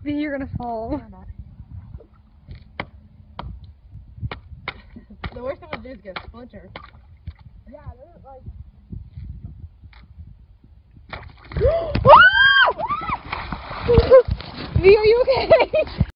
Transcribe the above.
V, you're gonna fall. The worst I'm gonna do is get a splinter. Yeah, they're like... V, are you okay?